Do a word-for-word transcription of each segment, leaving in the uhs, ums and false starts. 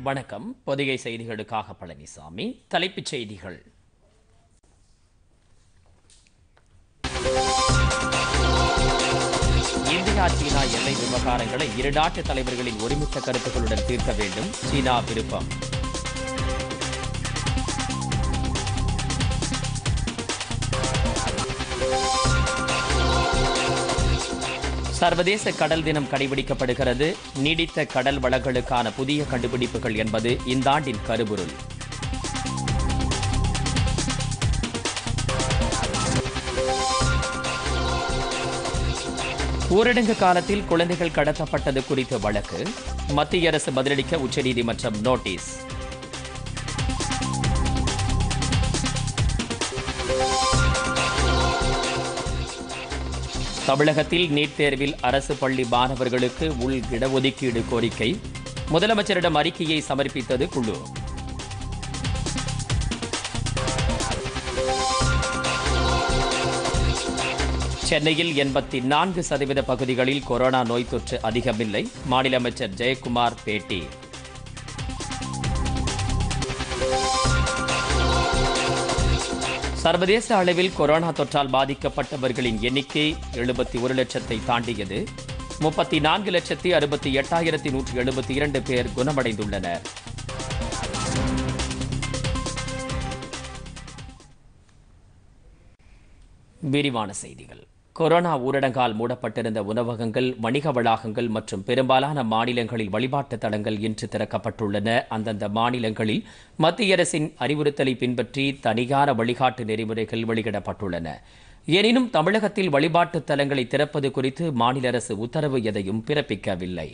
வணக்கம். பொதிகை செய்திகளுக்காக பழனிசாமி. தலைப்புச் செய்திகள். இந்தியா சீனா எல்லை விவகாரங்களை இரு நாட்டு தலைவர்களின் ஒருமித்த கருத்துக்களுடன் தீர்க்க வேண்டும், சீனா விருப்பம். சர்வதேச கடல் தினம் கடைபிடிக்கப்படுகிறது. நீடித்த கடல் வளங்களுக்கான புதிய கண்டுபிடிப்புகள் என்பது இந்த ஆண்டின் கருப்பொருள். ஊரடங்கு காலத்தில் குழந்தைகள் கடத்தப்பட்டது குறித்த வழக்கு மத்திய அரசு பதிலளிக்க உச்சநீதிமன்றம் நோட்டீஸ். தமிழகத்தில் நீட் தேர்வில் அரசு பள்ளி மாணவர்களுக்கு உள் இடஒதுக்கீடு கோரிக்கை, முதலமைச்சரிடம் அறிக்கையை சமர்ப்பித்தது குழு. சென்னையில் எண்பத்தி நான்கு சதவீத பகுதிகளில் கொரோனா நோய் தொற்று அதிகமில்லை, மாநில அமைச்சர் ஜெயக்குமார் பேட்டி. சர்வதேச அளவில் கொரோனா தொற்றால் பாதிக்கப்பட்டவர்களின் எண்ணிக்கை எழுபத்தி ஒரு லட்சத்தை தாண்டியது. முப்பத்தி நான்கு லட்சத்தி அறுபத்தி எட்டாயிரத்தி நூற்றி எழுபத்தி இரண்டு பேர் குணமடைந்துள்ளனர். விரிவான செய்திகள். கொரோனா ஊரடங்கால் மூடப்பட்டிருந்த உணவகங்கள், வணிக வளாகங்கள் மற்றும் பெரும்பாலான மாநிலங்களில் வழிபாட்டு தலங்கள் இன்று திறக்கப்பட்டுள்ளன. அந்தந்த மாநிலங்களில் மத்திய அரசின் அறிவுறுத்தலை பின்பற்றி தனியான வழிகாட்டு நெறிமுறைகள் வெளியிடப்பட்டுள்ளன. எனினும் தமிழகத்தில் வழிபாட்டு தலங்களை திறப்பது குறித்து மாநில அரசு உத்தரவு எதையும் பிறப்பிக்கவில்லை.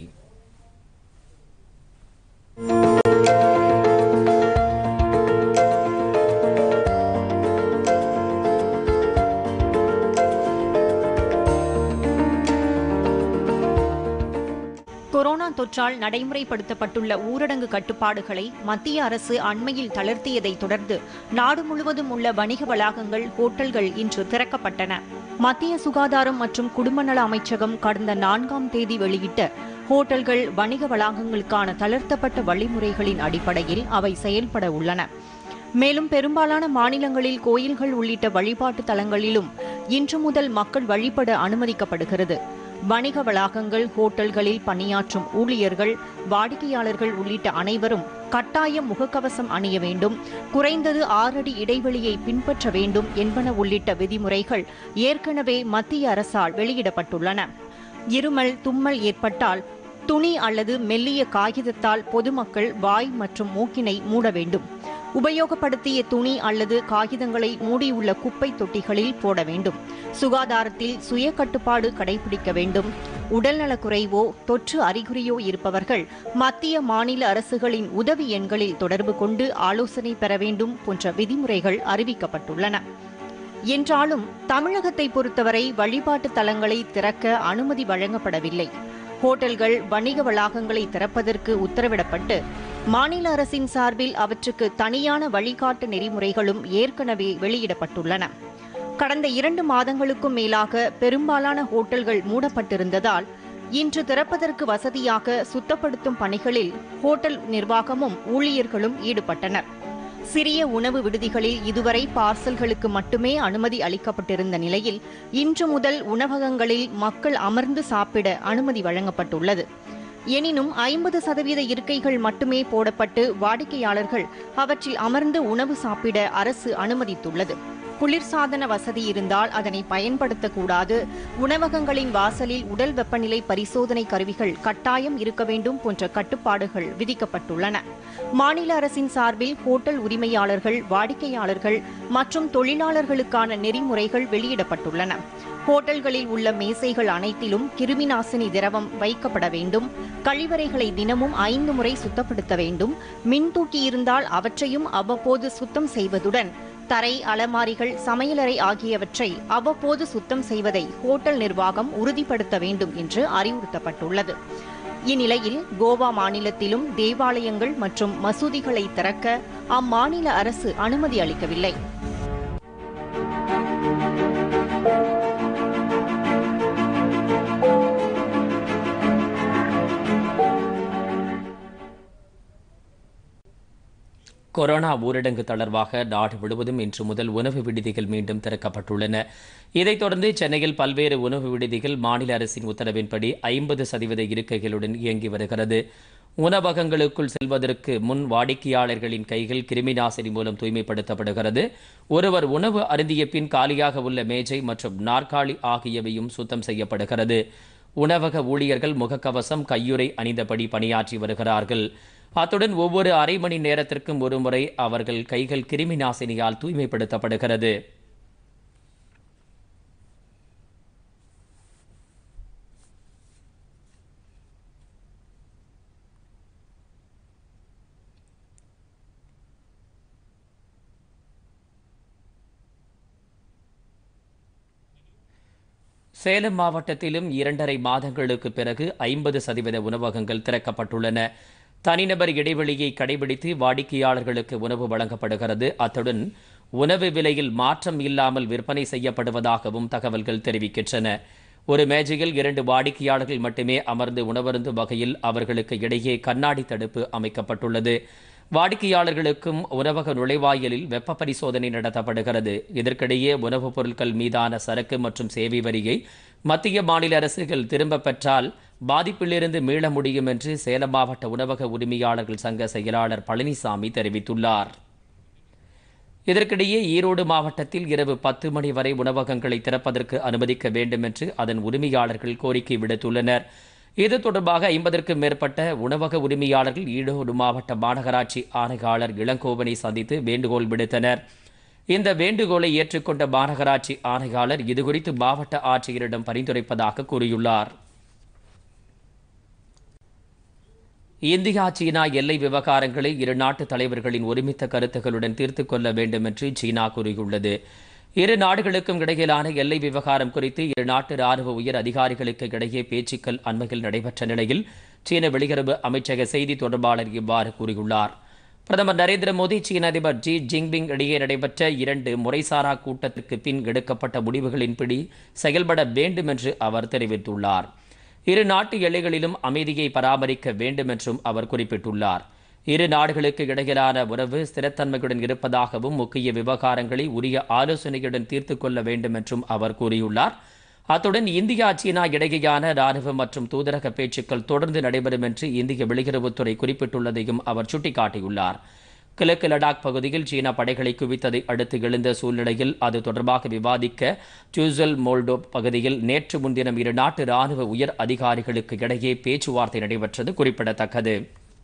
கொரோனா தொற்றால் நடைமுறைப்படுத்தப்பட்டுள்ள ஊரடங்கு கட்டுப்பாடுகளை மத்திய அரசு அண்மையில் தளர்த்தியதை தொடர்ந்து நாடு முழுவதும் உள்ள வணிக வளாகங்கள், ஹோட்டல்கள் இன்று திறக்கப்பட்டன. மத்திய சுகாதாரம் மற்றும் குடும்பநல அமைச்சகம் கடந்த நான்காம் தேதி வெளியிட்ட ஹோட்டல்கள், வணிக வளாகங்களுக்கான தளர்த்தப்பட்ட வழிமுறைகளின் அடிப்படையில் அவை செயல்பட உள்ளன. மேலும் பெரும்பாலான மாநிலங்களில் கோயில்கள் உள்ளிட்ட வழிபாட்டு தலங்களிலும் இன்று முதல் மக்கள் வழிபட அனுமதிக்கப்படுகிறது. வணிக வளாகங்கள், ஹோட்டல்களில் பணியாற்றும் ஊழியர்கள், வாடிக்கையாளர்கள் உள்ளிட்ட அனைவரும் கட்டாயம் முகக்கவசம் அணிய வேண்டும், குறைந்தது ஆறு அடி இடைவெளியை பின்பற்ற வேண்டும் என்பன உள்ளிட்ட விதிமுறைகள் ஏற்கனவே மத்திய அரசால் வெளியிடப்பட்டுள்ளன. இருமல், தும்மல் ஏற்பட்டால் துணி அல்லது மெல்லிய காகிதத்தால் பொதுமக்கள் வாய் மற்றும் மூக்கினை மூட வேண்டும். உபயோகப்படுத்திய துணி அல்லது காகிதங்களை மூடியுள்ள குப்பை தொட்டிகளில் போட வேண்டும். சுகாதாரத்தில் சுய கட்டுப்பாடு கடைபிடிக்க வேண்டும். உடல்நலக்குறைவோ தொற்று அறிகுறியோ இருப்பவர்கள் மத்திய மாநில அரசுகளின் உதவி எண்களில் தொடர்பு கொண்டு ஆலோசனை பெற வேண்டும் போன்ற விதிமுறைகள் அறிவிக்கப்பட்டுள்ளன. என்றாலும் தமிழகத்தை பொறுத்தவரை வழிபாட்டு தலங்களை திறக்க அனுமதி வழங்கப்படவில்லை. ஹோட்டல்கள், வணிக வளாகங்களை திறப்பதற்கு உத்தரவிடப்பட்டு மாநில அரசின் சார்பில் அவற்றுக்கு தனியான வழிகாட்டு நெறிமுறைகளும் ஏற்கனவே வெளியிடப்பட்டுள்ளன. கடந்த இரண்டு மாதங்களுக்கும் மேலாக பெரும்பாலான ஹோட்டல்கள் மூடப்பட்டிருந்ததால் இன்று திறப்பதற்கு வசதியாக சுத்தப்படுத்தும் பணிகளில் ஹோட்டல் நிர்வாகமும் ஊழியர்களும் ஈடுபட்டனர். சிறிய உணவு விடுதிகளில் இதுவரை பார்சல்களுக்கு மட்டுமே அனுமதி அளிக்கப்பட்டிருந்த நிலையில் இன்று முதல் உணவகங்களில் மக்கள் அமர்ந்து சாப்பிட அனுமதி வழங்கப்பட்டுள்ளது. எனினும் ஐம்பது சதவீத இருக்கைகள் மட்டுமே போடப்பட்டு வாடிக்கையாளர்கள் அவற்றில் அமர்ந்து உணவு சாப்பிட அரசு அனுமதித்துள்ளது. குளிர்சாதன வசதி இருந்தால் அதனை பயன்படுத்தக்கூடாது. உணவகங்களின் வாசலில் உடல் வெப்பநிலை பரிசோதனை கருவிகள் கட்டாயம் இருக்க வேண்டும் போன்ற கட்டுப்பாடுகள் விதிக்கப்பட்டுள்ளன. மாநில அரசின் சார்பில் ஹோட்டல் உரிமையாளர்கள், வாடிக்கையாளர்கள் மற்றும் தொழிலாளர்களுக்கான நெறிமுறைகள் வெளியிடப்பட்டுள்ளன. ஹோட்டல்களில் உள்ள மேசைகள் அனைத்திலும் கிருமி நாசினி திரவம் வைக்கப்பட வேண்டும். கழிவறைகளை தினமும் ஐந்து முறை சுத்தப்படுத்த வேண்டும். மின்தூக்கி இருந்தால் அவற்றையும் அவ்வப்போது சுத்தம் செய்வதுடன் தரை, அலமாரிகள், சமையலறை ஆகியவற்றை அவ்வப்போது சுத்தம் செய்வதை ஹோட்டல் நிர்வாகம் உறுதிப்படுத்த வேண்டும் என்று அறிவுறுத்தப்பட்டுள்ளது. இந்நிலையில் கோவா மாநிலத்திலும் தேவாலயங்கள் மற்றும் மசூதிகளை திறக்க அம்மாநில அரசு அனுமதி அளிக்கவில்லை. கொரோனா ஊரடங்கு தளர்வாக நாடு முழுவதும் இன்று முதல் உணவு விடுதிகள் மீண்டும் திறக்கப்பட்டுள்ளன. இதைத் தொடர்ந்து சென்னையில் பல்வேறு உணவு விடுதிகள் மாநில அரசின் உத்தரவின்படி ஐம்பது சதவீத இருக்கைகளுடன் இயங்கி வருகிறது. உணவகங்களுக்குள் செல்வதற்கு முன் வாடிக்கையாளர்களின் கைகள் கிருமிநாசினி மூலம் தூய்மைப்படுத்தப்படுகிறது. ஒருவர் உணவு அருந்திய பின் காலியாக உள்ள மேஜை மற்றும் நாற்காலி ஆகியவையும் சுத்தம் செய்யப்படுகிறது. உணவக ஊழியர்கள் முகக்கவசம், கையுறை அணிந்தபடி பணியாற்றி வருகிறார்கள். அத்துடன் ஒவ்வொரு அரை மணி நேரத்திற்கும் ஒருமுறை அவர்கள் கைகள் கிருமி நாசினியால் தூய்மைப்படுத்தப்படுகிறது. சேலம் மாவட்டத்திலும் இரண்டரை மாதங்களுக்கு பிறகு ஐம்பது சதவீத உணவகங்கள் திறக்கப்பட்டுள்ளன. தனிநபர் இடைவெளியை கடைபிடித்து வாடிக்கையாளர்களுக்கு உணவு வழங்கப்படுகிறது. அத்துடன் உணவு விலையில் மாற்றம் இல்லாமல் விற்பனை செய்யப்படுவதாகவும் தகவல்கள் தெரிவிக்கின்றன. ஒரு மேஜையில் இரண்டு வாடிக்கையாளர்கள் மட்டுமே அமர்ந்து உணவருந்தும் வகையில் அவர்களுக்கு இடையே கண்ணாடி தடுப்பு அமைக்கப்பட்டுள்ளது. வாடிக்கையாளர்களுக்கும் உணவக நுழைவாயிலில் வெப்ப பரிசோதனை நடத்தப்படுகிறது. இதற்கிடையே உணவுப் பொருட்கள் மீதான சரக்கு மற்றும் சேவை வரியை மத்திய மாநில அரசுகள் திரும்பப் பெற்றால் பாதிப்பிலிருந்து மீள முடியும் என்று சேலம் மாவட்ட உணவக உரிமையாளர்கள் சங்க செயலாளர் பழனிசாமி தெரிவித்துள்ளார். இதற்கிடையே ஈரோடு மாவட்டத்தில் இரவு பத்து மணி வரை உணவகங்களை திறப்பதற்கு அனுமதிக்க வேண்டும் என்று அதன் உரிமையாளர்கள் கோரிக்கை விடுத்துள்ளனர். இது தொடர்பாக ஐம்பதற்கும் மேற்பட்ட உணவக உரிமையாளர்கள் ஈரோடு மாவட்ட மாநகராட்சி ஆணையாளர் இளங்கோவனை சந்தித்து வேண்டுகோள் விடுத்தனர். இந்த வேண்டுகோளை ஏற்றுக்கொண்ட மாநகராட்சி ஆணையாளர் இதுகுறித்து மாவட்ட ஆட்சியரிடம் பரிந்துரைப்பதாக கூறியுள்ளார். இந்தியா சீனா எல்லை விவகாரங்களை இரு நாட்டு தலைவர்களின் ஒருமித்த கருத்துக்களுடன் தீர்த்துக் கொள்ள வேண்டும் என்று சீனா கூறியுள்ளது. இரு நாடுகளுக்கும் இடையிலான எல்லை விவகாரம் குறித்து இரு நாட்டு ராணுவ உயர் அதிகாரிகளுக்கு இடையே பேச்சுக்கள் அண்மையில் நடைபெற்ற நிலையில் சீன வெளியுறவு அமைச்சக செய்தி தொடர்பாளர் இவ்வாறு கூறியுள்ளார். பிரதமர் நரேந்திர மோடி, சீன அதிபர் ஜி ஜின்பிங் இடையே நடைபெற்ற இரண்டு முறைசாரா கூட்டத்திற்கு பின் எடுக்கப்பட்ட முடிவுகளின்படி செயல்பட வேண்டும் என்று அவர் தெரிவித்துள்ளார். இரு நாட்டு எல்லைகளிலும் அமைதியை பராமரிக்க வேண்டும் என்றும் அவர் குறிப்பிட்டுள்ளார். இரு நாடுகளுக்கு இடையிலான உறவு ஸ்திரத்தன்மையுடன் இருப்பதாகவும் முக்கிய விவகாரங்களை உரிய ஆலோசனையுடன் தீர்த்துக் கொள்ள வேண்டும் என்றும் அவர் கூறியுள்ளார். அத்துடன் இந்தியா சீனா இடையேயான ராணுவ மற்றும் தூதரக பேச்சுக்கள் தொடர்ந்து நடைபெறும் என்று இந்திய வெளியுறவுத்துறை குறிப்பிட்டுள்ளதையும் அவர் சுட்டிக்காட்டியுள்ளார். கிழக்கு லடாக் பகுதியில் சீனா படைகளை குவித்ததை அடுத்து எழுந்த சூழ்நிலையில் அது தொடர்பாக விவாதிக்க சூசல் மோல்டோ பகுதியில் நேற்று முன்தினம் இரு நாட்டு ராணுவ உயர் அதிகாரிகளுக்கு இடையே பேச்சுவார்த்தை நடைபெற்றது குறிப்பிடத்தக்கது.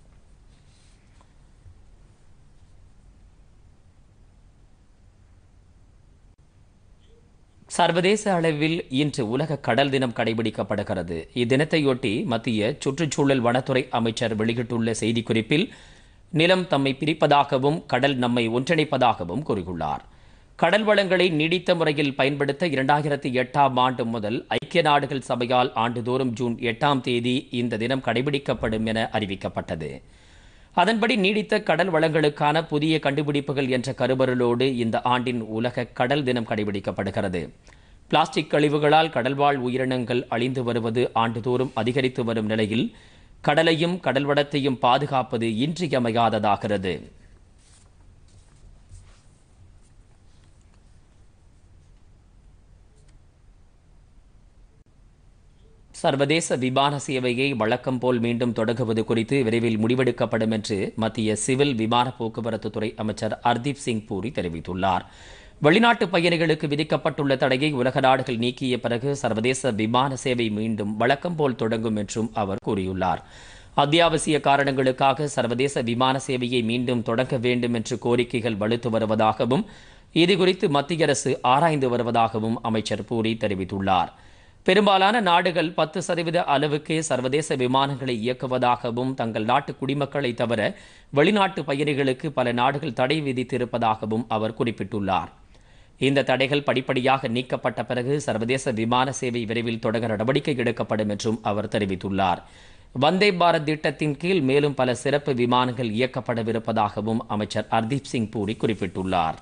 சர்வதேச அளவில் இன்று உலக கடல் தினம் கடைபிடிக்கப்படுகிறது. இத்தினத்தையொட்டி மத்திய சுற்றுச்சூழல் வனத்துறை அமைச்சர் வெளியிட்டுள்ள செய்திக்குறிப்பில் நிலம் தம்மை பிரிப்பதாகவும் கடல் நம்மை ஒன்றிணைப்பதாகவும் கூறியுள்ளார். கடல் வளங்களை நீடித்த முறையில் பயன்படுத்த இரண்டாயிரத்தி எட்டாம் ஆண்டு முதல் ஐக்கிய நாடுகள் சபையால் ஆண்டுதோறும் ஜூன் எட்டாம் தேதி இந்த தினம் கடைபிடிக்கப்படும் என அறிவிக்கப்பட்டது. அதன்படி நீடித்த கடல் வளங்களுக்கான புதிய கண்டுபிடிப்புகள் என்ற கருபொருளோடு இந்த ஆண்டின் உலக கடல் தினம் கடைபிடிக்கப்படுகிறது. பிளாஸ்டிக் கழிவுகளால் கடல்வாழ் உயிரினங்கள் அழிந்து வருவது ஆண்டுதோறும் அதிகரித்து வரும் நிலையில் கடலையும் கடல் வளத்தையும் பாதுகாப்பது இன்றியமையாததாகிறது. சர்வதேச விமான சேவையை வழக்கம் போல் மீண்டும் தொடங்குவது குறித்து விரைவில் முடிவெடுக்கப்படும் என்று மத்திய சிவில் விமான போக்குவரத்து துறை அமைச்சர் ஹர்தீப் சிங் பூரி தெரிவித்துள்ளார். வெளிநாட்டு பயணிகளுக்கு விதிக்கப்பட்டுள்ள தடையை உலக நாடுகள் நீக்கிய பிறகு சர்வதேச விமான சேவை மீண்டும் வழக்கம் போல் தொடங்கும் என்றும் அவர் கூறியுள்ளார். அத்தியாவசிய காரணங்களுக்காக சர்வதேச விமான சேவையை மீண்டும் தொடங்க வேண்டும் என்று கோரிக்கைகள் வலுத்து வருவதாகவும் இதுகுறித்து மத்திய அரசு ஆராய்ந்து வருவதாகவும் அமைச்சர் பூரி தெரிவித்துள்ளார். பெரும்பாலான நாடுகள் பத்து சதவீத அளவுக்கே சர்வதேச விமானங்களை இயக்குவதாகவும் தங்கள் நாட்டு குடிமக்களை தவிர வெளிநாட்டு பயணிகளுக்கு பல நாடுகள் தடை விதித்திருப்பதாகவும் அவர் குறிப்பிட்டுள்ளார். இந்த தடைகள் படிப்படியாக நீக்கப்பட்ட பிறகு சர்வதேச விமான சேவை விரைவில் தொடங்க நடவடிக்கை எடுக்கப்படும் என்றும் அவர் தெரிவித்துள்ளார். வந்தே பாரத் திட்டத்தின் கீழ் மேலும் பல சிறப்பு விமானங்கள் இயக்கப்படவிருப்பதாகவும் அமைச்சர் ஹர்தீப் சிங் பூரி குறிப்பிட்டுள்ளார்.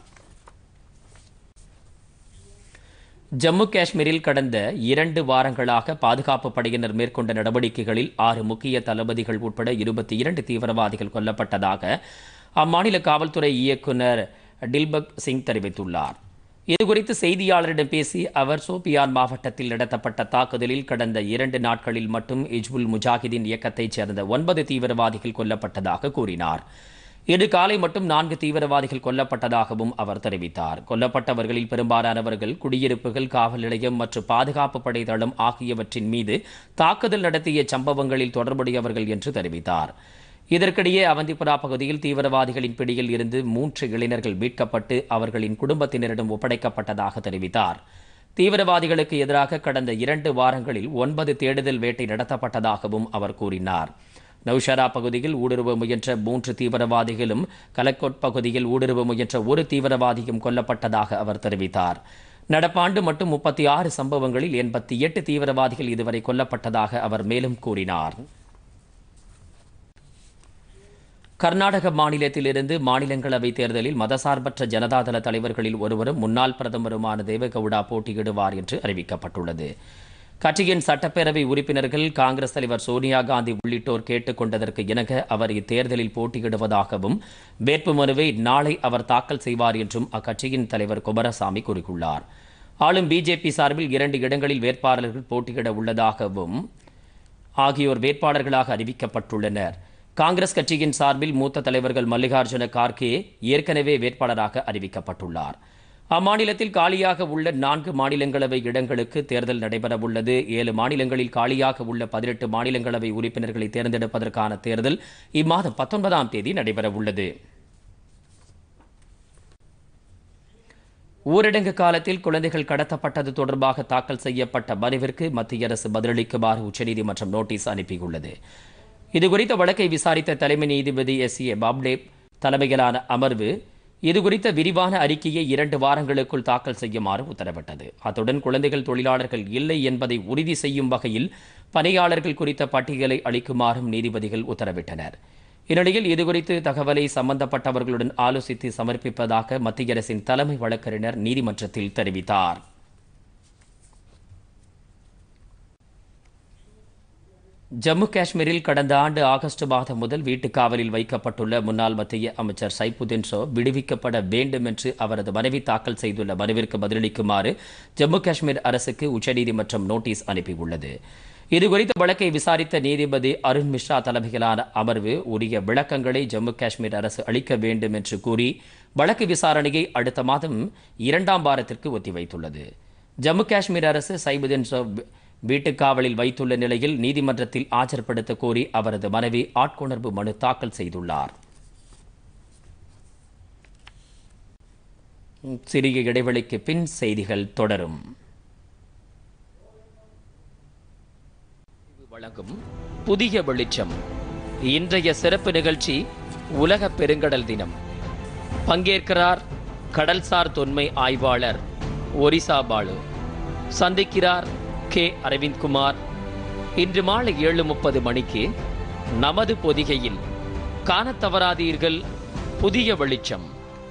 ஜம்மு காஷ்மீரில் கடந்த இரண்டு வாரங்களாக பாதுகாப்பு படையினர் மேற்கொண்ட நடவடிக்கைகளில் ஆறு முக்கிய தளபதிகள் உட்பட இருபத்தி இரண்டு தீவிரவாதிகள் கொல்லப்பட்டதாக அம்மாநில காவல்துறை இயக்குநர் டில்பக் சிங் தெரிவித்துள்ளார். இதுகுறித்து செய்தியாளரிடம் பேசிய அவர், சோபியான் மாவட்டத்தில் நடத்தப்பட்ட தாக்குதலில் கடந்த இரண்டு நாட்களில் மட்டும் ஹிஜ்புல் முஜாஹிதீன் இயக்கத்தைச் சேர்ந்த ஒன்பது தீவிரவாதிகள் கொல்லப்பட்டதாக கூறினார். இன்று காலை மட்டும் நான்கு தீவிரவாதிகள் கொல்லப்பட்டதாகவும் அவர் தெரிவித்தார். கொல்லப்பட்டவர்களில் பெரும்பாலானவர்கள் குடியிருப்புகள், காவல் நிலையம் மற்றும் பாதுகாப்பு படை தளம் ஆகியவற்றின் மீது தாக்குதல் நடத்திய சம்பவங்களில் தொடர்புடையவர்கள் என்று தெரிவித்தார். இதற்கிடையே அவந்திபுரா பகுதியில் தீவிரவாதிகளின் பிடியில் இருந்து மூன்று இளைஞர்கள் மீட்கப்பட்டு அவர்களின் குடும்பத்தினரிடம் ஒப்படைக்கப்பட்டதாக தெரிவித்தார். தீவிரவாதிகளுக்கு எதிராக கடந்த இரண்டு வாரங்களில் ஒன்பது தேடுதல் வேட்டை நடத்தப்பட்டதாகவும் அவர் கூறினார். நௌஷரா பகுதியில் ஊடுருவ முயன்ற மூன்று தீவிரவாதிகளும், கலக்கோட் பகுதியில் ஊடுருவ முயன்ற ஒரு தீவிரவாதியும் கொல்லப்பட்டதாக அவர் தெரிவித்தார். நடப்பாண்டு மட்டும் முப்பத்தி ஆறு சம்பவங்களில் எண்பத்தி எட்டு தீவிரவாதிகள் இதுவரை கொல்லப்பட்டதாக அவர் மேலும் கூறினார். கர்நாடக மாநிலத்திலிருந்து மாநிலங்களவை தேர்தலில் மதசார்பற்ற ஜனதாதள தலைவர்களில் ஒருவரும் முன்னாள் பிரதமருமான தேவகவுடா போட்டியிடுவார் என்று அறிவிக்கப்பட்டுள்ளது. கட்சியின் சட்டப்பேரவை உறுப்பினர்கள், காங்கிரஸ் தலைவர் சோனியா காந்தி உள்ளிட்டோர் கேட்டுக் கொண்டதற்கு இணங்க அவர் இத்தேர்தலில் போட்டியிடுவதாகவும் வேட்புமனுவை நாளை அவர் தாக்கல் செய்வார் என்றும் அக்கட்சியின் தலைவர் குமாரசாமி கூறியுள்ளார். ஆளும் பிஜேபி சார்பில் இரண்டு இடங்களில் வேட்பாளர்கள் போட்டியிட உள்ளதாகவும் ஆகியோர் வேட்பாளர்களாக அறிவிக்கப்பட்டுள்ளனர். காங்கிரஸ் கட்சியின் சார்பில் மூத்த தலைவர்கள் மல்லிகார்ஜுன கார்கே ஏற்கனவே வேட்பாளராக அறிவிக்கப்பட்டுள்ளார். அம்மாநிலத்தில் காலியாக உள்ள நான்கு மாநிலங்களவை இடங்களுக்கு தேர்தல் நடைபெறவுள்ளது. ஏழு மாநிலங்களில் காலியாக உள்ள பதினெட்டு மாநிலங்களவை உறுப்பினர்களை தேர்ந்தெடுப்பதற்கான தேர்தல் இம்மாதம் பத்தொன்பதாம் தேதி நடைபெறவுள்ளது. ஊரடங்கு காலத்தில் குழந்தைகள் கடத்தப்பட்டது தொடர்பாக தாக்கல் செய்யப்பட்ட மனுவிற்கு மத்திய அரசு பதிலளிக்குமாறு உச்சநீதிமன்றம் நோட்டீஸ் அனுப்பியுள்ளது. இதுகுறித்த வழக்கை விசாரித்த தலைமை நீதிபதி எஸ் ஏ பாப்டே தலைமையிலான அமர்வு இதுகுறித்த விரிவான அறிக்கையை இரண்டு வாரங்களுக்குள் தாக்கல் செய்யுமாறு உத்தரவிட்டது. அத்துடன் குழந்தைகள் தொழிலாளர்கள் இல்லை என்பதை உறுதி செய்யும் வகையில் பணியாளர்கள் குறித்த பட்டியலை அளிக்குமாறும் நீதிபதிகள் உத்தரவிட்டனர். இந்நிலையில் இதுகுறித்து தகவலை சம்பந்தப்பட்டவர்களுடன் ஆலோசித்து சமர்ப்பிப்பதாக மத்திய அரசின் தலைமை வழக்கறிஞர் நீதிமன்றத்தில் தெரிவித்தார். ஜம்மு காஷ்மீரில் கடந்த ஆண்டு ஆகஸ்ட் மாதம் முதல் வீட்டுக் காவலில் வைக்கப்பட்டுள்ள முன்னாள் மத்திய அமைச்சர் சைபுதீன் ஷோ விடுவிக்கப்பட வேண்டும் என்று அவரது மனைவி தாக்கல் செய்துள்ள மனுவிற்கு பதிலளிக்குமாறு ஜம்மு காஷ்மீர் அரசுக்கு உச்சநீதிமன்றம் நோட்டீஸ் அனுப்பியுள்ளது. இதுகுறித்த வழக்கை விசாரித்த நீதிபதி அருண் மிஸ்ரா தலைமையிலான அமர்வு உரிய விளக்கங்களை ஜம்மு காஷ்மீர் அரசு அளிக்க வேண்டும் என்று கூறி வழக்கு விசாரணையை அடுத்த மாதம் இரண்டாம் வாரத்திற்கு ஒத்திவைத்துள்ளது. ஜம்மு காஷ்மீர் அரசு சைபுதீன் ஷோ வீட்டுக் காவலில் வைத்துள்ள நிலையில் நீதிமன்றத்தில் ஆஜர்படுத்த கோரி அவரது மனைவி ஆட்கொணர்வு மனு தாக்கல் செய்துள்ளார். சிறிய இடைவெளிக்கு பின் செய்திகள் தொடரும். வழங்கும் புதிய வெளிச்சம். இன்றைய சிறப்பு நிகழ்ச்சி உலக பெருங்கடல் தினம். பங்கேற்கிறார் கடல்சார் தொன்மை ஆய்வாளர் ஒரிசா பாலு. சந்திக்கிறார் கே அரவிந்த்குமார். இன்று மாலை ஏழு முப்பது மணிக்கு நமது பொதிகையில் காணத் தவறாதீர்கள் புதிய வெளிச்சம்.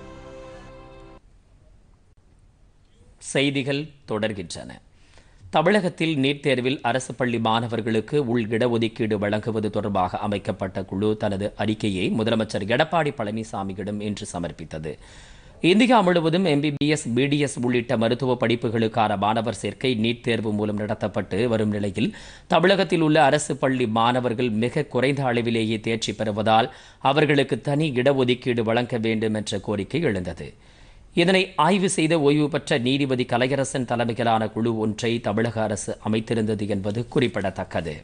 செய்திகள் தொடர்கின்றன. தமிழகத்தில் நீட் தேர்வில் அரசு பள்ளி மாணவர்களுக்கு உள் இடஒதுக்கீடு வழங்குவது தொடர்பாக அமைக்கப்பட்ட குழு தனது அறிக்கையை முதலமைச்சர் எடப்பாடி பழனிசாமியிடம் இன்று சமர்ப்பித்தது. இந்தியா முழுவதும் எம்பிபிஎஸ், பிடிஎஸ் உள்ளிட்ட மருத்துவ படிப்புகளுக்கான மாணவர் சேர்க்கை நீட் தேர்வு மூலம் நடத்தப்பட்டு வரும் நிலையில் தமிழகத்தில் உள்ள அரசு பள்ளி மாணவர்கள் மிக குறைந்த அளவிலேயே தேர்ச்சி பெறுவதால் அவர்களுக்கு தனி இடஒதுக்கீடு வழங்க வேண்டும் என்ற கோரிக்கை எழுந்தது. இதனை ஆய்வு செய்த ஓய்வு பெற்ற நீதிபதி கலையரசன் தலைமையிலான குழு ஒன்றை தமிழக அரசு அமைத்திருந்தது என்பது குறிப்பிடத்தக்கது.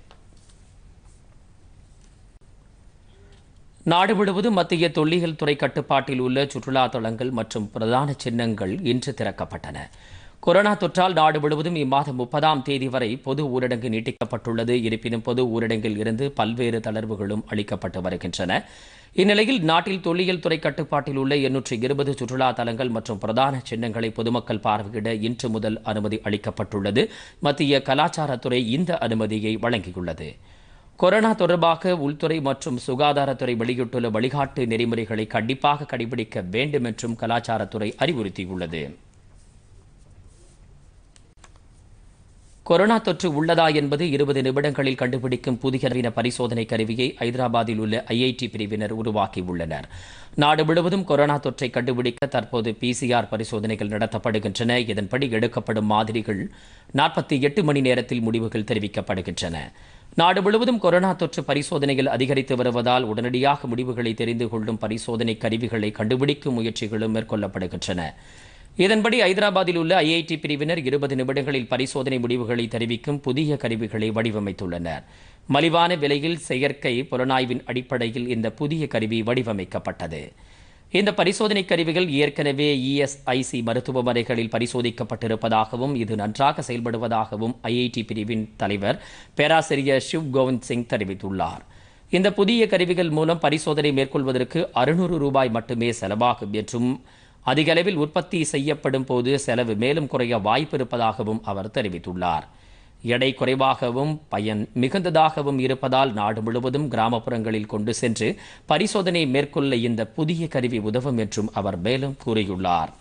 நாடு முழுவதும் மத்திய தொல்லியல் துறை கட்டுப்பாட்டில் உள்ள சுற்றுலா தலங்கள் மற்றும் பிரதான சின்னங்கள் இன்று திறக்கப்பட்டன. கொரோனா தொற்றால் நாடு முழுவதும் இம்மாதம் முப்பதாம் தேதி வரை பொது ஊரடங்கு நீட்டிக்கப்பட்டுள்ளது. இருப்பினும் பொது ஊரடங்கில் இருந்து பல்வேறு தளர்வுகளும் அளிக்கப்பட்டு வருகின்றன. இந்நிலையில் நாட்டில் தொல்லியல் துறை கட்டுப்பாட்டில் உள்ள எண்ணூற்று இருபது சுற்றுலா தலங்கள் மற்றும் பிரதான சின்னங்களை பொதுமக்கள் பார்வையிட இன்று முதல் அனுமதி அளிக்கப்பட்டுள்ளது. மத்திய கலாச்சாரத்துறை இந்த அனுமதியை வழங்கியுள்ளது. கொரோனா தொடர்பாக உள்துறை மற்றும் சுகாதாரத்துறை வெளியிட்டுள்ள வழிகாட்டு நெறிமுறைகளை கண்டிப்பாக கடைபிடிக்க வேண்டும் என்றும் கலாச்சாரத்துறை அறிவுறுத்தியுள்ளது. கொரோனா தொற்று உள்ளதா என்பது இருபது நிமிடங்களில் கண்டுபிடிக்கும் புதிய நவீன பரிசோதனை கருவியை ஐதராபாத்தில் உள்ள ஐஐடி பிரிவினர் உருவாக்கியுள்ளனர். நாடு முழுவதும் கொரோனா தொற்றை கண்டுபிடிக்க தற்போது பிசிஆர் பரிசோதனைகள் நடத்தப்படுகின்றன. இதன்படி எடுக்கப்படும் மாதிரிகள் நாற்பத்தி எட்டு மணி நேரத்தில் முடிவுகள் தெரிவிக்கப்படுகின்றன. நாடு முழுவதும் கொரோனா தொற்று பரிசோதனைகள் அதிகரித்து வருவதால் உடனடியாக முடிவுகளை தெரிந்து கொள்ளும் பரிசோதனை கருவிகளை கண்டுபிடிக்கும் முயற்சிகளும் மேற்கொள்ளப்படுகின்றன. இதன்படி ஐதராபாத்தில் உள்ள ஐஐடி பிரிவினர் இருபது நிமிடங்களில் பரிசோதனை முடிவுகளை தெரிவிக்கும் புதிய கருவிகளை வடிவமைத்துள்ளனர். மலிவான விலையில் செயற்கை புலனாய்வின் அடிப்படையில் இந்த புதிய கருவி வடிவமைக்கப்பட்டது. இந்த பரிசோதனை கருவிகள் ஏற்கனவே இஎஸ்ஐசி மருத்துவமனைகளில் பரிசோதிக்கப்பட்டிருப்பதாகவும் இது நன்றாக செயல்படுவதாகவும் ஐஐடி பிரிவின் தலைவர் பேராசிரியர் ஷிவ் கோவிந்த் சிங் தெரிவித்துள்ளார். இந்த புதிய கருவிகள் மூலம் பரிசோதனை மேற்கொள்வதற்கு அறுநூறு ரூபாய் மட்டுமே செலவாகும் என்றும் அதிக அளவில் உற்பத்தி செய்யப்படும் போது செலவு மேலும் குறைய வாய்ப்பு இருப்பதாகவும் அவர் தெரிவித்துள்ளார். எடை குறைவாகவும் பயன் மிகுந்ததாகவும் இருப்பதால் நாடு முழுவதும் கிராமப்புறங்களில் கொண்டு சென்று பரிசோதனை மேற்கொள்ள இந்த புதிய கருவி உதவும் என்றும் அவர் மேலும் கூறியுள்ளார்.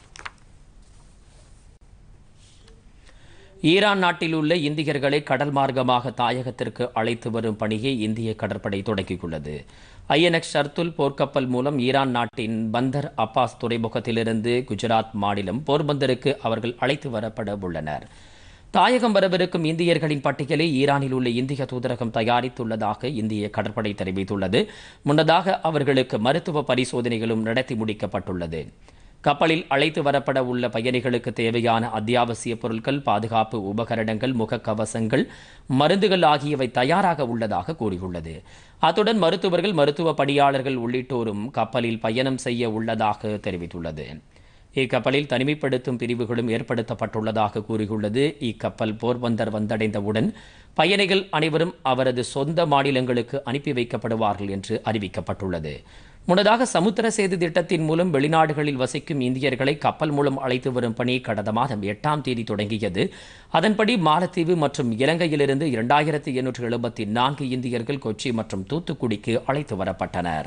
ஈரான் நாட்டில் உள்ள இந்தியர்களை கடல் மார்க்கமாக தாயகத்திற்கு அழைத்து வரும் பணியை இந்திய கடற்படை தொடங்கியுள்ளது. ஐஎன்எக்ஸ் ஷர்துல் போர்க்கப்பல் மூலம் ஈரான் நாட்டின் பந்தர் அப்பாஸ் துறைமுகத்திலிருந்து குஜராத் மாநிலம் போர்பந்தருக்கு அவர்கள் அழைத்து வரப்பட உள்ளனர். தாயகம் வரவிருக்கும் இந்தியர்களின் பட்டியலை ஈரானில் உள்ள இந்திய தூதரகம் தயாரித்துள்ளதாக இந்திய கடற்படை தெரிவித்துள்ளது. முன்னதாக அவர்களுக்கு மருத்துவ பரிசோதனைகளும் நடத்தி முடிக்கப்பட்டுள்ளது. கப்பலில் அழைத்து வரப்பட உள்ள பயணிகளுக்கு தேவையான அத்தியாவசிய பொருட்கள், பாதுகாப்பு உபகரணங்கள், முகக்கவசங்கள், மருந்துகள் ஆகியவை தயாராக உள்ளதாக கூறியுள்ளது. அத்துடன் மருத்துவர்கள், மருத்துவ பணியாளர்கள் உள்ளிட்டோரும் கப்பலில் பயணம் செய்ய உள்ளதாக தெரிவித்துள்ளது. இக்கப்பலில் தனிமைப்படுத்தும் பிரிவுகளும் ஏற்படுத்தப்பட்டுள்ளதாக கூறியுள்ளது. இக்கப்பல் போர்பந்தர் வந்தடைந்தவுடன் பயணிகள் அனைவரும் அவரது சொந்த மாநிலங்களுக்கு அனுப்பி வைக்கப்படுவார்கள் என்று அறிவிக்கப்பட்டுள்ளது. முன்னதாக சமுத்திர சேது திட்டத்தின் மூலம் வெளிநாடுகளில் வசிக்கும் இந்தியர்களை கப்பல் மூலம் அழைத்து வரும் பணி கடந்த மாதம் எட்டாம் தேதி தொடங்கியது. அதன்படி மாலத்தீவு மற்றும் இலங்கையிலிருந்து இரண்டாயிரத்தி எண்ணூற்று எழுபத்தி நான்கு இந்தியர்கள் கொச்சி மற்றும் தூத்துக்குடிக்கு அழைத்து வரப்பட்டனர்.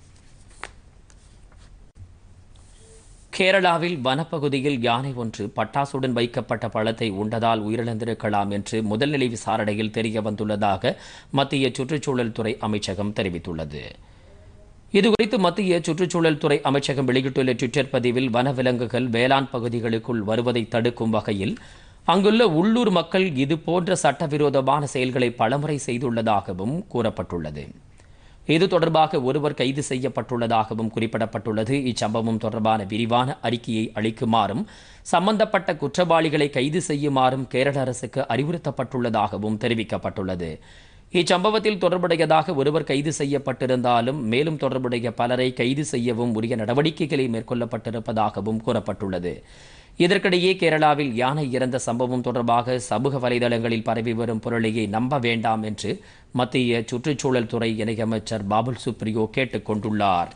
கேரளாவில் வனப்பகுதியில் யானை ஒன்று பட்டாசுடன் வைக்கப்பட்ட பழத்தை உண்டதால் உயிரிழந்திருக்கலாம் என்று முதல்நிலை விசாரணையில் தெரிய வந்துள்ளதாக மத்திய சுற்றுச்சூழல் துறை அமைச்சகம் தெரிவித்துள்ளது. இதுகுறித்து மத்திய சுற்றுச்சூழல் துறை அமைச்சகம் வெளியிட்டுள்ள ட்விட்டர் பதிவில் வனவிலங்குகள் வேளாண் பகுதிகளுக்குள் வருவதை தடுக்கும் வகையில் அங்குள்ள உள்ளூர் மக்கள் இதுபோன்ற சட்டவிரோதமான செயல்களை பலமுறை செய்துள்ளதாகவும் கூறப்பட்டுள்ளது. இது தொடர்பாக ஒருவர் கைது செய்யப்பட்டுள்ளதாகவும் குறிப்பிடப்பட்டுள்ளது. இச்சம்பவம் தொடர்பான விரிவான அறிக்கையை அளிக்குமாறும் சம்பந்தப்பட்ட குற்றவாளிகளை கைது செய்யுமாறும் கேரள அரசுக்கு அறிவுறுத்தப்பட்டுள்ளதாகவும் தெரிவிக்கப்பட்டுள்ளது. இச்சம்பவத்தில் தொடர்புடையதாக ஒருவர் கைது செய்யப்பட்டிருந்தாலும் மேலும் தொடர்புடைய பலரை கைது செய்யவும் உரிய நடவடிக்கைகளை மேற்கொள்ளப்பட்டிருப்பதாகவும் கூறப்பட்டுள்ளது. இதற்கிடையே கேரளாவில் யானை இறந்த சம்பவம் தொடர்பாக சமூக வலைதளங்களில் பரவி வரும் புரளியை நம்ப வேண்டாம் என்று மத்திய சுற்றுச்சூழல் துறை இணையமைச்சர் பாபுல் சுப்ரியோ கேட்டுக் கொண்டுள்ளார்.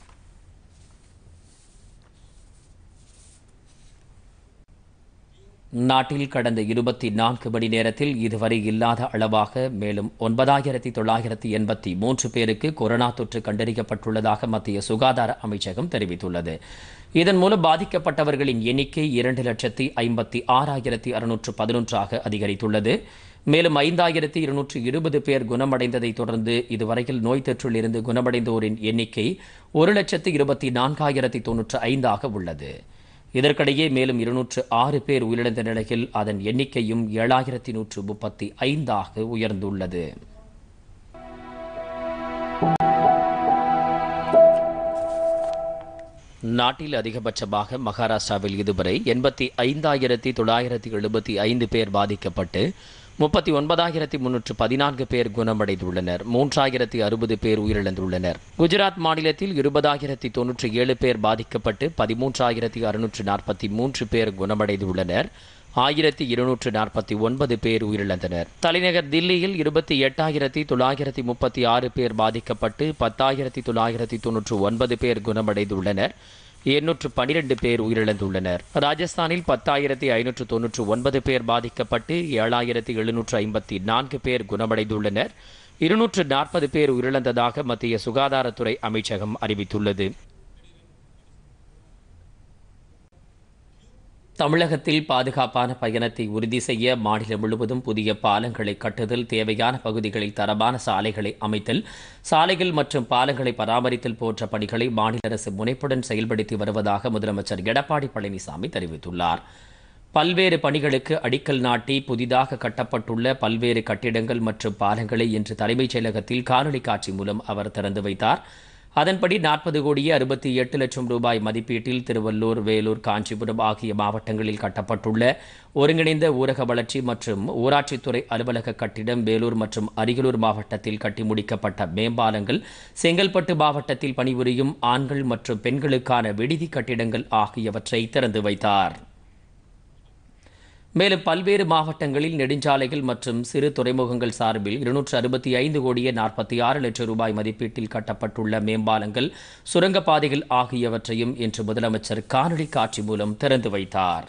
நாட்டில் கடந்த இருபத்தி நான்கு மணி நேரத்தில் இதுவரை இல்லாத அளவாக மேலும் ஒன்பதாயிரத்தி தொள்ளாயிரத்தி எண்பத்தி மூன்று பேருக்கு கொரோனா தொற்று கண்டறியப்பட்டுள்ளதாக மத்திய சுகாதார அமைச்சகம் தெரிவித்துள்ளது. இதன் மூலம் பாதிக்கப்பட்டவர்களின் எண்ணிக்கை இரண்டு லட்சத்தி ஐம்பத்தி ஆறாயிரத்தி அறுநூற்று பதினொன்றாக அதிகரித்துள்ளது. மேலும் ஐந்தாயிரத்தி இருநூற்று இருபது பேர் குணமடைந்ததை தொடர்ந்து இதுவரையில் நோய் தொற்றில் இருந்து குணமடைந்தோரின் எண்ணிக்கை ஒரு லட்சத்து இருபத்தி நான்காயிரத்தி தொன்னூற்று ஐந்தாக உள்ளது. இதற்கிடையே மேலும் இருநூற்று ஆறு பேர் உயிரிழந்த நிலையில் அதன் எண்ணிக்கையும் ஏழாயிரத்தி நூற்று முப்பத்தி ஐந்தாக உயர்ந்துள்ளது. நாட்டில் அதிகபட்சமாக மகாராஷ்டிராவில் இதுவரை எண்பத்தி ஐந்தாயிரத்தி தொள்ளாயிரத்தி எழுபத்தி ஐந்து பேர் பாதிக்கப்பட்டு முப்பத்தி ஒன்பதாயிரத்தி முன்னூற்று பதினான்கு பேர் குணமடைந்துள்ளனர். மூன்றாயிரத்தி அறுபது பேர் உயிரிழந்துள்ளனர். குஜராத் மாநிலத்தில் இருபதாயிரத்தி தொன்னூற்றி ஏழு பேர் பாதிக்கப்பட்டு பதிமூன்றாயிரத்தி அறுநூற்று நாற்பத்தி மூன்று பேர் குணமடைந்துள்ளனர். ஆயிரத்தி இருநூற்று நாற்பத்தி ஒன்பது பேர் உயிரிழந்தனர். தலைநகர் தில்லியில் இருபத்தி எட்டாயிரத்தி தொள்ளாயிரத்தி முப்பத்தி ஆறு பேர் பாதிக்கப்பட்டு பத்தாயிரத்தி தொள்ளாயிரத்தி தொன்னூற்று ஒன்பது பேர் குணமடைந்துள்ளனர். எண்ணூற்று பனிரெண்டு பேர் உயிரிழந்துள்ளனர். ராஜஸ்தானில் பத்தாயிரத்தி ஐநூற்று தொன்னூற்று ஒன்பது பேர் பாதிக்கப்பட்டு ஏழாயிரத்தி எழுநூற்று ஐம்பத்தி நான்கு பேர் குணமடைந்துள்ளனர். இருநூற்று நாற்பது பேர் உயிரிழந்ததாக மத்திய சுகாதாரத்துறை அமைச்சகம் அறிவித்துள்ளது. தமிழகத்தில் பாதுகாப்பான பயணத்தை உறுதி செய்ய மாநிலம் முழுவதும் புதிய பாலங்களை கட்டுதல், தேவையான பகுதிகளில் தரமான சாலைகளை அமைத்தல், சாலைகள் மற்றும் பாலங்களை பராமரித்தல் போன்ற பணிகளை மாநில அரசு முனைப்புடன் செயல்படுத்தி வருவதாக முதலமைச்சர் எடப்பாடி பழனிசாமி தெரிவித்துள்ளார். பல்வேறு பணிகளுக்கு அடிக்கல் நாட்டி புதிதாக கட்டப்பட்டுள்ள பல்வேறு கட்டிடங்கள் மற்றும் பாலங்களை இன்று தலைமைச் செயலகத்தில் காணொலி காட்சி மூலம் அவர் திறந்து வைத்தார். அதன்படி நாற்பது கோடியே அறுபத்தி எட்டு லட்சம் ரூபாய் மதிப்பீட்டில் திருவள்ளூர், வேலூர், காஞ்சிபுரம் ஆகிய மாவட்டங்களில் கட்டப்பட்டுள்ள ஒருங்கிணைந்த ஊரக வளர்ச்சி மற்றும் ஊராட்சித்துறை அலுவலக கட்டிடம், வேலூர் மற்றும் அரியலூர் மாவட்டத்தில் கட்டி முடிக்கப்பட்ட மேம்பாலங்கள், செங்கல்பட்டு மாவட்டத்தில் பணிபுரியும் ஆண்கள் மற்றும் பெண்களுக்கான விடுதி கட்டிடங்கள் ஆகியவற்றை திறந்து வைத்தார். மேலும் பல்வேறு மாவட்டங்களில் நெடுஞ்சாலைகள் மற்றும் சிறு துறைமுகங்கள் சார்பில் இருநூற்று அறுபத்தி ஐந்து கோடியே நாற்பத்தி ஆறு லட்சம் ரூபாய் மதிப்பீட்டில் கட்டப்பட்டுள்ள மேம்பாலங்கள், சுரங்கப்பாதைகள் ஆகியவற்றையும் இன்று முதலமைச்சர் காணொலி காட்சி மூலம் திறந்து வைத்தார்.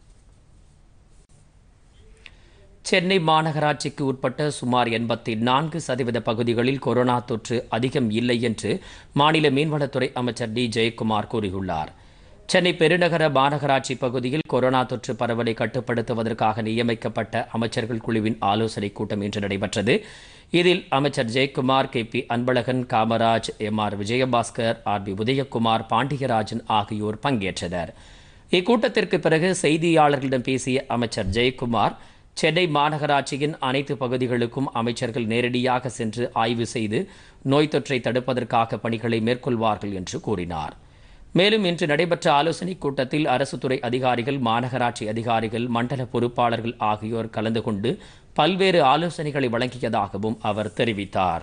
சென்னை மாநகராட்சிக்கு உட்பட்ட சுமார் எண்பத்தி நான்கு சதவீத பகுதிகளில் கொரோனா தொற்று அதிகம் இல்லை என்று மாநில மீன்வளத்துறை அமைச்சர் டி ஜெயக்குமார் கூறியுள்ளார். சென்னை பெருநகர மாநகராட்சி பகுதியில் கொரோனா தொற்று பரவலை கட்டுப்படுத்துவதற்காக நியமிக்கப்பட்ட அமைச்சர்கள் குழுவின் ஆலோசனைக் கூட்டம் இன்று நடைபெற்றது. இதில் அமைச்சர் Jayakumar, K P Anbazhagan, Kamaraj, M R Vijayabaskar, R P Udhayakumar, Pandiarajan ஆகியோர் பங்கேற்றனர். இக்கூட்டத்திற்கு பிறகு செய்தியாளர்களிடம் பேசிய அமைச்சர் ஜெயக்குமார், சென்னை மாநகராட்சியின் அனைத்து பகுதிகளுக்கும் அமைச்சர்கள் நேரடியாக சென்று ஆய்வு செய்து நோய் தொற்றை தடுப்பதற்காக பணிகளை மேற்கொள்வார்கள் என்று கூறினார். மேலும் இன்று நடைபெற்ற ஆலோசனைக் கூட்டத்தில் அரசு துறை அதிகாரிகள், மாநகராட்சி அதிகாரிகள், மண்டல பொறுப்பாளர்கள் ஆகியோர் கலந்து கொண்டு பல்வேறு ஆலோசனைகளை வழங்கியதாகவும் அவர் தெரிவித்தார்.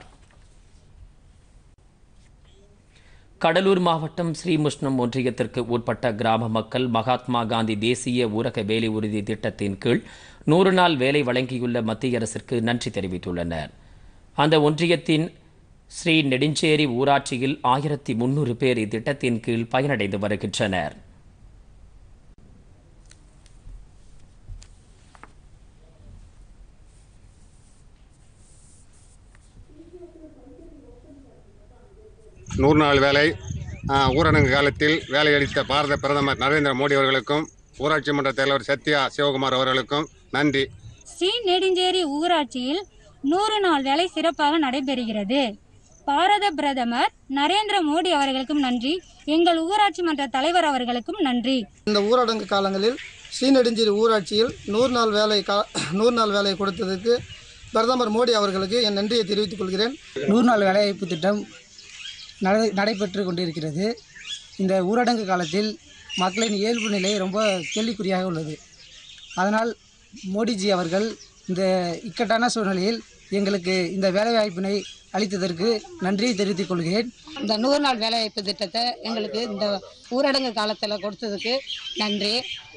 கடலூர் மாவட்டம் ஸ்ரீமுஷ்ணம் ஒன்றியத்திற்கு உட்பட்ட கிராம மக்கள் மகாத்மா காந்தி தேசிய ஊரக வேலை உறுதி திட்டத்தின் கீழ் நூறு நாள் வேலை வழங்கியுள்ள மத்திய அரசிற்கு நன்றி தெரிவித்துள்ளனர். அந்த ஒன்றியத்தின் ஸ்ரீ நெடுஞ்சேரி ஊராட்சியில் ஆயிரத்தி முன்னூறு பேர் இத்திட்டத்தின் கீழ் பயனடைந்து வருகின்றனர். நூறு நாள் வேலை ஊரடங்கு காலத்தில் வேலையளித்த பாரத பிரதமர் நரேந்திர மோடி அவர்களுக்கும், ஊராட்சி மன்ற தலைவர் சத்யா சிவகுமார் அவர்களுக்கும் நன்றி. ஸ்ரீ நெடுஞ்சேரி ஊராட்சியில் நூறு நாள் வேலை சிறப்பாக நடைபெறுகிறது. பாரத பிரதமர் நரேந்திர மோடி அவர்களுக்கும் நன்றி. எங்கள் ஊராட்சி மன்ற தலைவர் அவர்களுக்கும் நன்றி. இந்த ஊரடங்கு காலங்களில் ஸ்ரீநெடுஞ்சேரி ஊராட்சியில் நூறு நாள் வேலை நூறு நாள் வேலை கொடுத்ததற்கு பிரதமர் மோடி அவர்களுக்கு என் நன்றியை தெரிவித்துக் கொள்கிறேன். நூறு நாள் வேலைவாய்ப்பு திட்டம் நடை நடைபெற்று கொண்டிருக்கிறது. இந்த ஊரடங்கு காலத்தில் மக்களின் இயல்பு நிலை ரொம்ப கேள்விக்குறியாக உள்ளது. அதனால் மோடிஜி அவர்கள் இந்த இக்கட்டான சூழ்நிலையில் எங்களுக்கு இந்த வேலைவாய்ப்பினை அளித்ததற்கு நன்றியை தெரிவித்துக் கொள்கிறேன். இந்த நூறு நாள் வேலைவாய்ப்பு திட்டத்தை எங்களுக்கு இந்த ஊரடங்கு காலத்தில் கொடுத்ததுக்கு நன்றி.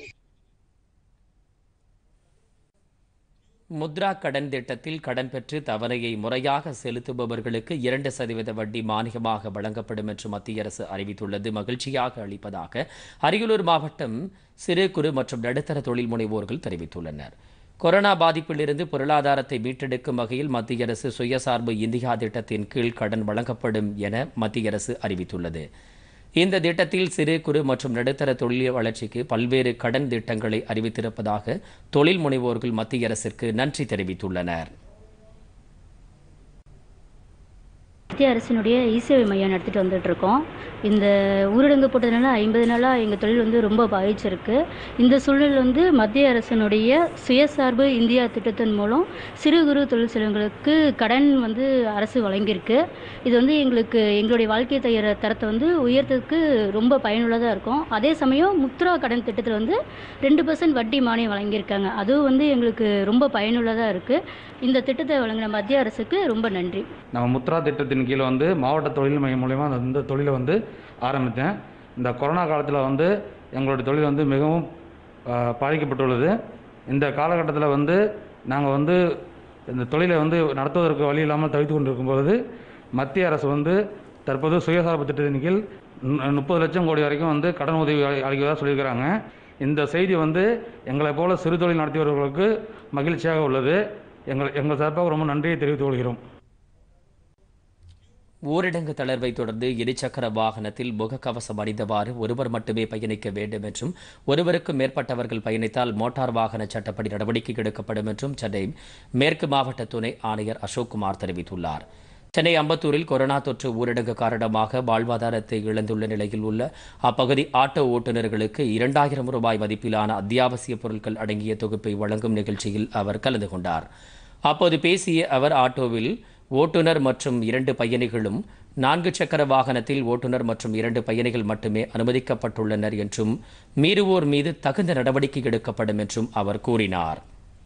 முத்ரா கடன் திட்டத்தில் கடன் பெற்று தவணையை முறையாக செலுத்துபவர்களுக்கு இரண்டு சதவீத வட்டி மானியமாக வழங்கப்படும் என்று மத்திய அரசு அறிவித்துள்ளது மகிழ்ச்சியாக அளிப்பதாக அரியலூர் மாவட்டம் சிறு குறு மற்றும் நடுத்தர தொழில் முனைவோர்கள் தெரிவித்துள்ளனர். கொரோனா பாதிப்பிலிருந்து பொருளாதாரத்தை மீட்டெடுக்கும் வகையில் மத்திய அரசு சுயசார்பு இந்தியா திட்டத்தின் கீழ் கடன் வழங்கப்படும் என மத்திய அரசு அறிவித்துள்ளது. இந்த திட்டத்தில் சிறு குறு மற்றும் நடுத்தர தொழில் வளர்ச்சிக்கு பல்வேறு கடன் திட்டங்களை அறிவித்திருப்பதாக தொழில் முனைவோர்கள் மத்திய அரசிற்கு நன்றி தெரிவித்துள்ளனர். மத்திய அரசினுடைய இ-சேவை மையம் நடத்திட்டு வந்துட்டு இருக்கோம். இந்த ஊரடங்கு போட்டதுனால ஐம்பது நாளாக எங்கள் தொழில் வந்து ரொம்ப பாதிச்சிருக்கு. இந்த சூழல் வந்து மத்திய அரசினுடைய சுயசார்பு இந்தியா திட்டத்தின் மூலம் சிறு குறு தொழில் செல்வங்களுக்கு கடன் வந்து அரசு வழங்கியிருக்கு. இது வந்து எங்களுக்கு எங்களுடைய வாழ்க்கை தர தரத்தை வந்து உயர்த்ததுக்கு ரொம்ப பயனுள்ளதாக இருக்கும். அதே சமயம் முத்ரா கடன் திட்டத்தில் வந்து ரெண்டு பர்சன்ட் வட்டி மானியம் வழங்கியிருக்காங்க. அதுவும் வந்து எங்களுக்கு ரொம்ப பயனுள்ளதாக இருக்குது. இந்த திட்டத்தை வழங்கின மத்திய அரசுக்கு ரொம்ப நன்றி. நம்ம முத்ரா திட்டத்தின் கீழே வந்து மாவட்ட தொழில் மையம் மூலயமா இந்த தொழிலை வந்து ஆரம்பித்தேன். இந்த கொரோனா காலத்தில் வந்து எங்களுடைய தொழில் வந்து மிகவும் பாதிக்கப்பட்டுள்ளது. இந்த காலகட்டத்தில் வந்து நாங்கள் வந்து இந்த தொழிலை வந்து நடத்துவதற்கு வழி இல்லாமல் தவித்து கொண்டிருக்கும் பொழுது மத்திய அரசு வந்து தற்போது சுயசார்பு திட்டத்தின் கீழ் முப்பது லட்சம் கோடி வரைக்கும் வந்து கடன் உதவி அளிக்கிறதா சொல்லியிருக்கிறாங்க. இந்த செய்தி வந்து எங்களை போல சிறு தொழில் நடத்தியவர்களுக்கு மகிழ்ச்சியாக உள்ளது. எங்கள் எங்கள் சார்பாக ரொம்ப நன்றியை தெரிவித்துக் கொள்கிறோம். ஊரடங்கு தளர்வை தொடர்ந்து இருசக்கர வாகனத்தில் முகக்கவசம் அணிந்தவாறு ஒருவர் மட்டுமே பயணிக்க வேண்டும் என்றும் ஒருவருக்கும் மேற்பட்டவர்கள் பயணித்தால் மோட்டார் வாகன சட்டப்படி நடவடிக்கை எடுக்கப்படும் என்றும் சென்னை மேற்கு மாவட்ட துணை ஆணையர் அசோக்குமார் தெரிவித்துள்ளார். சென்னை அம்பத்தூரில் கொரோனா தொற்று ஊரடங்கு காரணமாக வாழ்வாதாரத்தை இழந்துள்ள நிலையில் உள்ள அப்பகுதி ஆட்டோ ஓட்டுநர்களுக்கு இரண்டாயிரம் ரூபாய் மதிப்பிலான அத்தியாவசிய பொருட்கள் அடங்கிய தொகுப்பை வழங்கும் நிகழ்ச்சியில் அவர் கலந்து கொண்டார். அப்போது பேசிய அவர் ஆட்டோவில் ஓட்டுநர் மற்றும் இரண்டு பயணிகளும் நான்கு சக்கர வாகனத்தில் ஓட்டுநர் மற்றும் இரண்டு பயணிகள் மட்டுமே அனுமதிக்கப்பட்டுள்ளனர் என்றும் மீறுவோர் மீது தகுந்த நடவடிக்கை எடுக்கப்படும் என்றும் அவர் கூறினார்.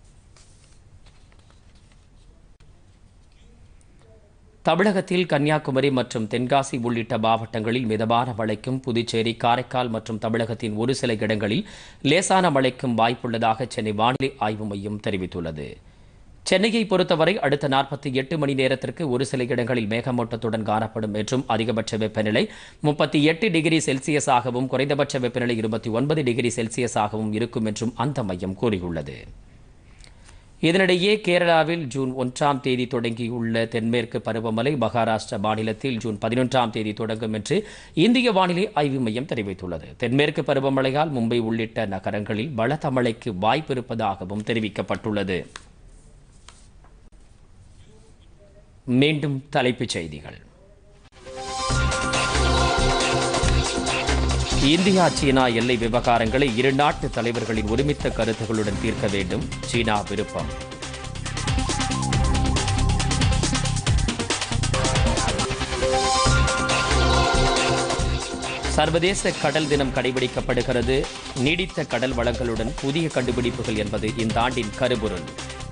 தமிழகத்தில் கன்னியாகுமரி மற்றும் தென்காசி உள்ளிட்ட மாவட்டங்களில் மிதமான மழைக்கும், புதுச்சேரி, காரைக்கால் மற்றும் தமிழகத்தின் ஒரு சில இடங்களில் லேசான மழைக்கும் வாய்ப்புள்ளதாக சென்னை வானிலை ஆய்வு மையம் தெரிவித்துள்ளது. சென்னையை பொறுத்தவரை அடுத்த நாற்பத்தி எட்டு மணி நேரத்திற்கு ஒரு சில இடங்களில் மேகமூட்டத்துடன் காணப்படும் என்றும் அதிகபட்ச வெப்பநிலை முப்பத்தி எட்டு டிகிரி செல்சியஸாகவும் குறைந்தபட்ச வெப்பநிலை இருபத்தி ஒன்பது டிகிரி செல்சியஸாகவும் இருக்கும் என்றும் அந்த மையம் கூறியுள்ளது. இதனிடையே கேரளாவில் ஜூன் ஒன்றாம் தேதி தொடங்கியுள்ள தென்மேற்கு பருவமழை மகாராஷ்டிரா மாநிலத்தில் ஜூன் பதினொன்றாம் தேதி தொடங்கும் என்று இந்திய வானிலை ஆய்வு மையம் தெரிவித்துள்ளது. தென்மேற்கு பருவமழையால் மும்பை உள்ளிட்ட நகரங்களில் பலத்த மழைக்கு வாய்ப்பு இருப்பதாகவும் தெரிவிக்கப்பட்டுள்ளது. மீண்டும் தலைப்புச் செய்திகள். இந்தியா சீனா எல்லை விவகாரங்களை இரு நாட்டு தலைவர்களின் ஒருமித்த கருத்துகளுடன் தீர்க்க வேண்டும், சீனா விருப்பம். சர்வதேச கடல் தினம் கடைபிடிக்கப்படுகிறது. நீடித்த கடல் வளங்களுடன் புதிய கண்டுபிடிப்புகள் என்பது இந்த ஆண்டின் கருப்பொருள்.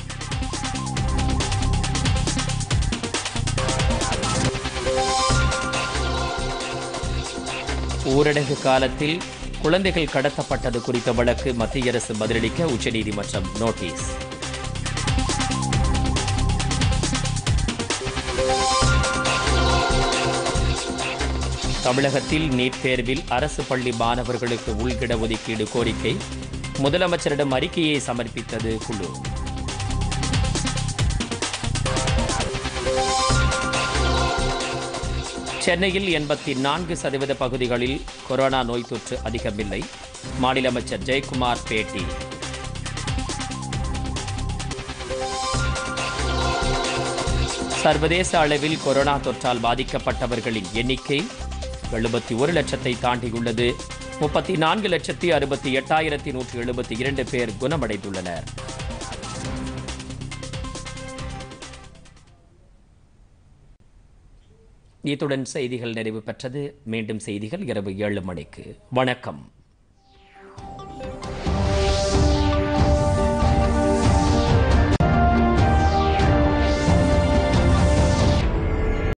ஊரடங்கு காலத்தில் குழந்தைகள் கடத்தப்பட்டது குறித்த வழக்கு மத்திய அரசு பதிலளிக்க உச்சநீதிமன்றம் நோட்டீஸ். தமிழகத்தில் நீட் தேர்வில் அரசு பள்ளி மாணவர்களுக்கு உள்கிட ஒதுக்கீடு கோரிக்கை, முதலமைச்சரிடம் அறிக்கையை சமர்ப்பித்தது குழு. சென்னையில் எண்பத்தி நான்கு சதவீத பகுதிகளில் கொரோனா நோய் தொற்று அதிகமில்லை, மாநில அமைச்சர் ஜெயக்குமார் பேட்டி. சர்வதேச அளவில் கொரோனா தொற்றால் பாதிக்கப்பட்டவர்களின் எண்ணிக்கை எழுபத்தி ஒரு லட்சத்தை தாண்டியுள்ளது. முப்பத்தி நான்கு லட்சத்தி அறுபத்தி எட்டாயிரத்தி நூற்றி எழுபத்தி இரண்டு பேர் குணமடைந்துள்ளனர். இத்துடன் செய்திகள் நிறைவு பெற்றது. மீண்டும் செய்திகள் இரவு ஏழு மணிக்கு. வணக்கம்.